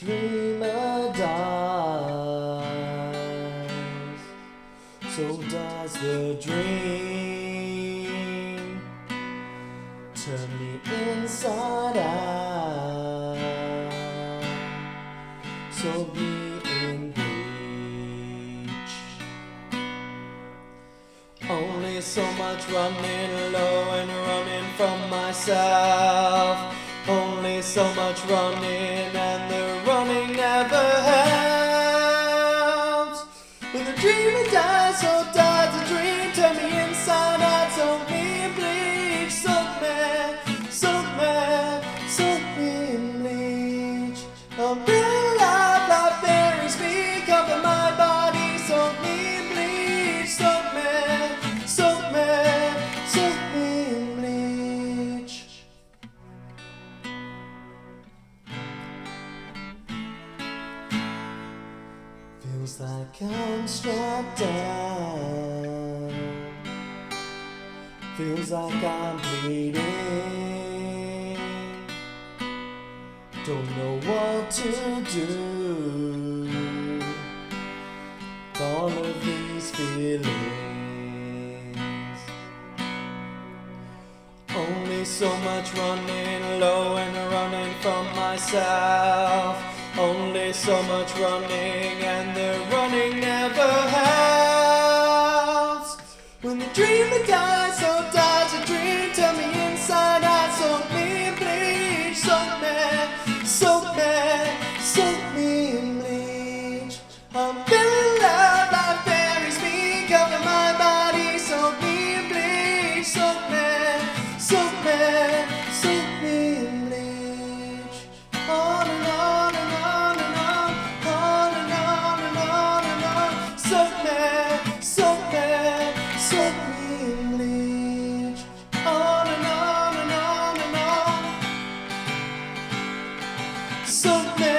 dreamer dies, so dies the dream. Turn me inside out, so be in Bleach. Only so much running low and running from myself. Only so much running, and the running never helps. When the dreamer dies, so dies the dream. Turn me inside out, so me in Bleach. So mad, so me in Bleach. I'm real alive, life buries me. Cover my body, so me in Bleach. So mad, so me in Bleach. Feels like I'm strapped down. Feels like I'm bleeding. Don't know what to do. All of these feelings. Only so much running low and running from myself. Only so much running, and the running never helps. When the dreamer dies, so dies a dream. Turn me inside out, so me in Bleach. So mad, so me in Bleach. I'm feeling love, life buries me. Cover my body, so me in Bleach. So mad, so me in Bleach. On and on and on and on, on and on and on and on. So mad, so me in Bleach. On and on and on and on. So mad.